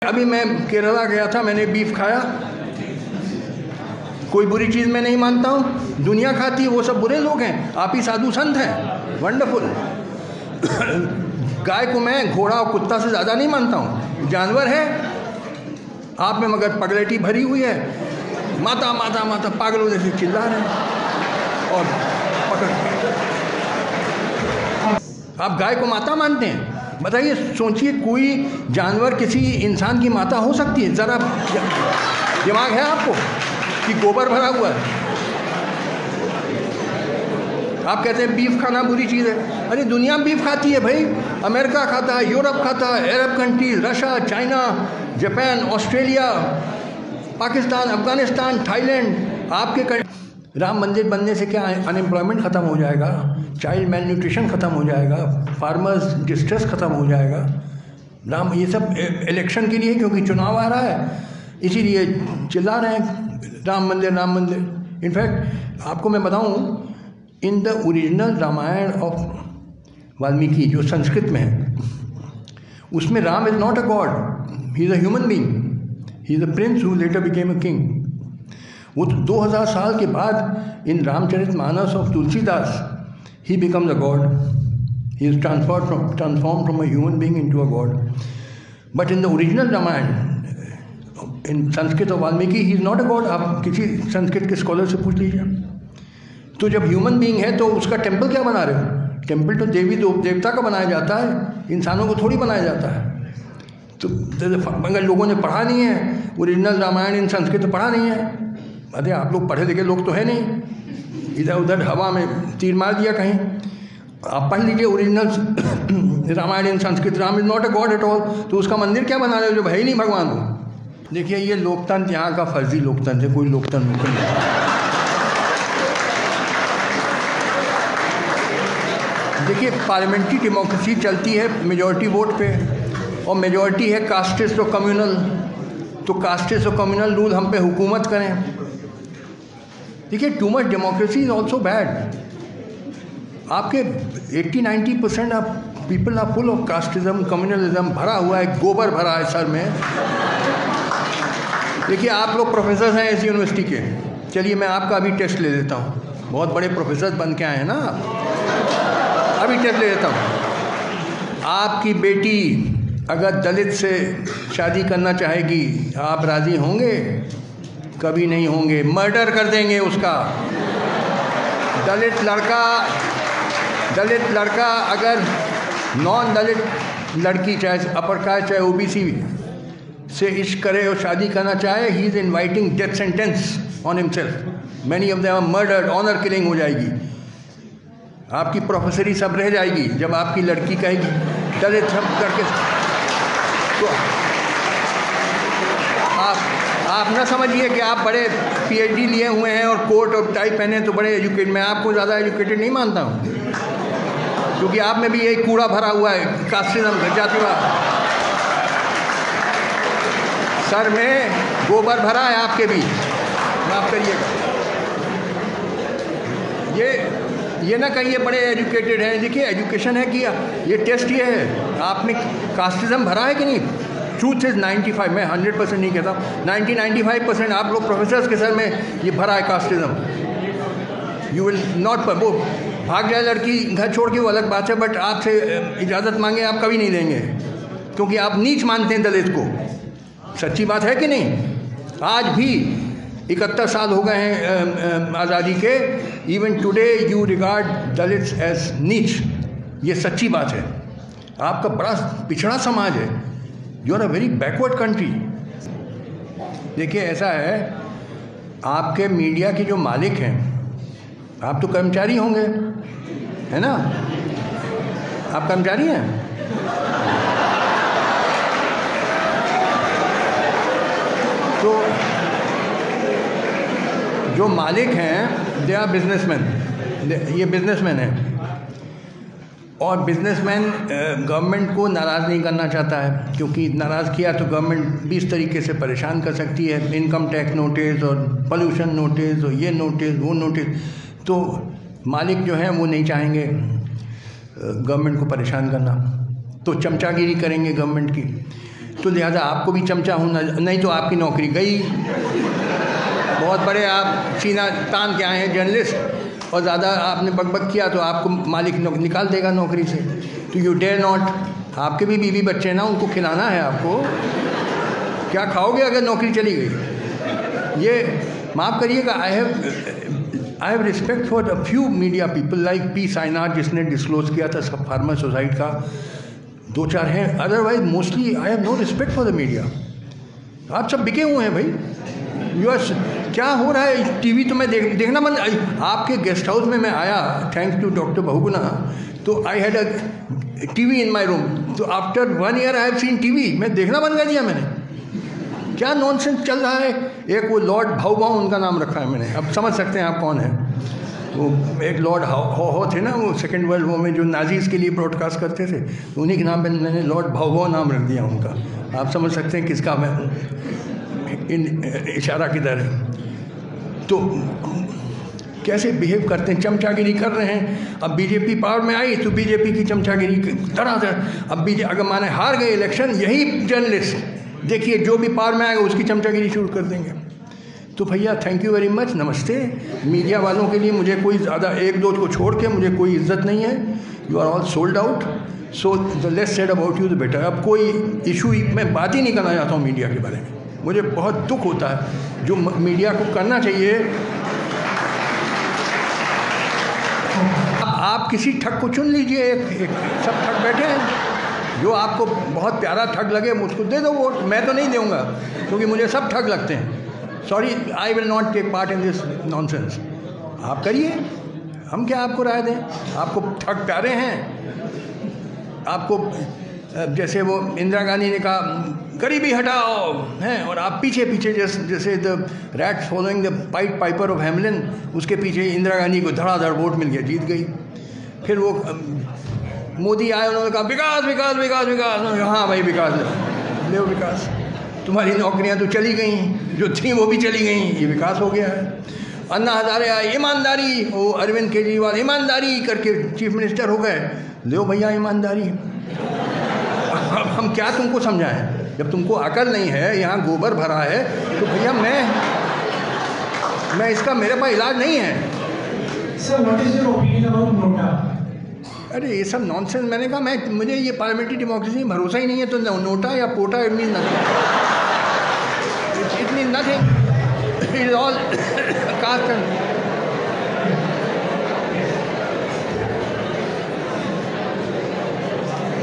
अभी मैं केरला गया था, मैंने बीफ खाया, कोई बुरी चीज़ मैं नहीं मानता हूँ, दुनिया खाती है, वो सब बुरे लोग हैं, आप ही साधु संत हैं, वंडरफुल। गाय को मैं घोड़ा और कुत्ता से ज़्यादा नहीं मानता हूँ, जानवर है। आप में मगर पगलेटी भरी हुई है, माता माता माता पागलों जैसे चिल्ला रहे हैं और पकड़। आप गाय को माता मानते हैं? बताइए, सोचिए, कोई जानवर किसी इंसान की माता हो सकती है? ज़रा दिमाग है आपको कि गोबर भरा हुआ है? आप कहते हैं बीफ खाना बुरी चीज़ है। अरे दुनिया बीफ खाती है भाई, अमेरिका खाता है, यूरोप खाता है, Arab countries, Russia, China, Japan, Australia, Pakistan, Afghanistan, Thailand. आपके राम मंदिर बनने से क्या अनएम्प्लॉयमेंट ख़त्म हो जाएगा, चाइल्ड मेल न्यूट्रिशन ख़त्म हो जाएगा, फार्मर्स डिस्ट्रेस ख़त्म हो जाएगा। राम, ये सब इलेक्शन के लिए, क्योंकि चुनाव आ रहा है इसीलिए चिल्ला रहे हैं राम मंदिर राम मंदिर। इनफैक्ट आपको मैं बताऊं, in the original Ramayana of Valmiki जो संस्कृत में है, उसमें Ram is not a god, he is a human being, he is a prince who later became a king. वो तो 2000 साल के बाद in Ramcharitmanas of Tulsidas he becomes a god, he is transform from a human being into a god. But in the original Ramayana in Sanskrit of Valmiki he is not a god. आप किसी संस्कृत के scholar से पूछ लीजिए। तो जब ह्यूमन बीइंग है तो उसका टेम्पल क्या बना रहे हो? टेम्पल तो देवी देवता का बनाया जाता है, इंसानों को थोड़ी बनाया जाता है। तो अगर लोगों ने पढ़ा नहीं है ओरिजिनल रामायण इन संस्कृत पढ़ा नहीं है, अरे आप लोग पढ़े लिखे लोग तो है नहीं, इधर उधर हवा में तीर मार दिया कहीं। आप पढ़ लीजिए original Ramayana in Sanskrit, Ram is not a god at all. तो उसका मंदिर क्या बना रहे हो जब है ही नहीं भगवान को? देखिए, ये लोकतंत्र यहाँ का फर्जी लोकतंत्र है, कोई लोकतंत्र नहीं। देखिए, पार्लियामेंट्री डेमोक्रेसी चलती है मेजॉरिटी वोट पे, और मेजॉरिटी है कास्टिस्ट और कम्युनल। तो कास्टिस्ट और कम्युनल रूल हम पे हुकूमत करें। देखिए, too much democracy is also bad. आपके 80-90% of people are full of casteism, communalism, भरा हुआ है, गोबर भरा है सर में। देखिए, आप लोग प्रोफेसर हैं इस यूनिवर्सिटी के, चलिए मैं आपका अभी टेस्ट ले लेता हूँ, बहुत बड़े प्रोफेसर बन के आए हैं ना, अभी टेस्ट ले लेता हूँ। आपकी बेटी अगर दलित से शादी करना चाहेगी, आप राज़ी होंगे? कभी नहीं होंगे, मर्डर कर देंगे उसका। दलित लड़का अगर नॉन दलित लड़की, चाहे अपर कास्ट चाहे ओबीसी से इश्क करे और शादी करना चाहे, he is inviting death sentence on himself. Many of them are murdered, honour killing हो जाएगी। आपकी प्रोफेसरी सब रह जाएगी जब आपकी लड़की कहेगी दलित सब करके। तो आप ना समझिए कि आप बड़े पीएचडी लिए हुए हैं और कोट और टाई पहने तो बड़े एजुकेटेड। मैं आपको ज़्यादा एजुकेटेड नहीं मानता हूँ, क्योंकि आप में भी यही कूड़ा भरा हुआ है, कास्टिज्म, जातिवाद। सर में गोबर भरा है आपके भी, माफ करिएगा। ये ना कहिए बड़े एजुकेटेड हैं। देखिए, एजुकेशन है कि ये टेस्ट ये है, आप में कास्टिज्म भरा है कि नहीं। ट्रूथ इज 95, मैं 100% नहीं कहता, 90-95% आप लोग प्रोफेसर्स के सर में ये भरा है कास्टिज्म। यू विल नॉट, वो भाग जाए लड़की घर छोड़ के वो अलग बात है, बट आपसे इजाज़त मांगे आप कभी नहीं देंगे, क्योंकि आप नीच मानते हैं दलित को। सच्ची बात है कि नहीं? आज भी 71 साल हो गए हैं आज़ादी के, even today you regard Dalits as नीच। ये सच्ची बात है। आपका बड़ा पिछड़ा समाज है, you are a very backward country. देखिए, ऐसा है, आपके मीडिया के जो मालिक हैं, आप तो कर्मचारी होंगे, है ना? आप कर्मचारी हैं। तो जो मालिक हैं, दे आर बिजनेसमैन, ये बिजनेसमैन हैं। और बिजनेसमैन गवर्नमेंट को नाराज़ नहीं करना चाहता है, क्योंकि नाराज़ किया तो गवर्नमेंट 20 तरीके से परेशान कर सकती है, इनकम टैक्स नोटिस और पोल्यूशन नोटिस और ये नोटिस वो नोटिस। तो मालिक जो हैं वो नहीं चाहेंगे गवर्नमेंट को परेशान करना, तो चमचागिरी करेंगे गवर्नमेंट की। तो लिहाजा आपको भी चमचा होना, नहीं तो आपकी नौकरी गई। बहुत बड़े आप सीना तान के आए हैं जर्नलिस्ट, और ज़्यादा आपने बकबक किया तो आपको मालिक निकाल देगा नौकरी से। तो यू डेयर नॉट। आपके भी बीवी बच्चे हैं ना, उनको खिलाना है आपको। क्या खाओगे अगर नौकरी चली गई? ये माफ़ करिएगा, I have respect for a few media people like P Sainath, जिसने डिस्क्लोज किया था सब फार्मर सोसाइटी का, 2-4 हैं। Otherwise mostly I have no respect for the media. आप सब बिके हुए हैं भाई। क्या हो रहा है? टीवी तो मैं देखना बंद। आपके गेस्ट हाउस में मैं आया, थैंक्स टू डॉक्टर बहुगुणा, तो I had a TV in my room. तो after 1 year I have seen TV. मैं देखना बंद कर दिया मैंने। क्या नॉनसेंस चल रहा है। एक वो लॉर्ड भाऊ उनका नाम रखा है मैंने, अब समझ सकते हैं आप कौन है। वो एक लॉर्ड हो थे ना, वो सेकेंड वर्ल्ड वॉर में जो नाजीज़ के लिए ब्रॉडकास्ट करते थे, तो उन्हीं के नाम पे मैंने लॉर्ड भाऊ नाम रख दिया उनका। आप समझ सकते हैं किसका मैं इशारा किधर है। तो कैसे बिहेव करते हैं, चमचागिरी कर रहे हैं। अब बीजेपी पावर में आई तो बीजेपी की चमचागिरी धड़ाधड़। अब अगर माने हार गए इलेक्शन, यही जर्नलिस्ट देखिए जो भी पावर में आएगा उसकी चमचागिरी शुरू कर देंगे। तो भैया थैंक यू वेरी मच, नमस्ते। मीडिया वालों के लिए मुझे कोई ज़्यादा 1-2 को छोड़ के मुझे कोई इज्जत नहीं है। You are all sold out, so the less said about you the better. अब कोई इशू मैं बात ही नहीं करना चाहता हूँ मीडिया के बारे में। मुझे बहुत दुख होता है, जो मीडिया को करना चाहिए। आप किसी ठग को चुन लीजिए, एक सब ठग बैठे हैं, जो आपको बहुत प्यारा ठग लगे उसको दे दो वोट। मैं तो नहीं दूंगा क्योंकि मुझे सब ठग लगते हैं। Sorry, I will not take part in this nonsense. आप करिए, हम क्या आपको राय दें। आपको ठग प्यारे हैं। आपको जैसे वो इंदिरा गांधी ने कहा गरीबी हटाओ हैं, और आप पीछे पीछे जैसे the rat following the piper of Hamelin, उसके पीछे इंदिरा गांधी को धड़ाधड़ वोट मिल गया, जीत गई। फिर वो मोदी आए, उन्होंने कहा विकास विकास विकास विकास। हाँ भाई विकास ले विकास। तुम्हारी नौकरियां तो चली गई, जो थी वो भी चली गई, ये विकास हो गया है। अन्ना हजारे आए, ईमानदारी। वो अरविंद केजरीवाल ईमानदारी करके चीफ मिनिस्टर हो गए। लो भैया ईमानदारी। अब हम क्या तुमको समझाएं? जब तुमको अकल नहीं है, यहाँ गोबर भरा है, तो भैया मैं इसका, मेरे पास इलाज नहीं है। Sir, what is your opinion about NOTA? अरे ये सब नॉनसेंस। मैंने कहा मुझे ये पार्लियामेंट्री डेमोक्रेसी में भरोसा ही नहीं है। तो नोटा या POTA it mean nothing, it mean nothing, it is all cast.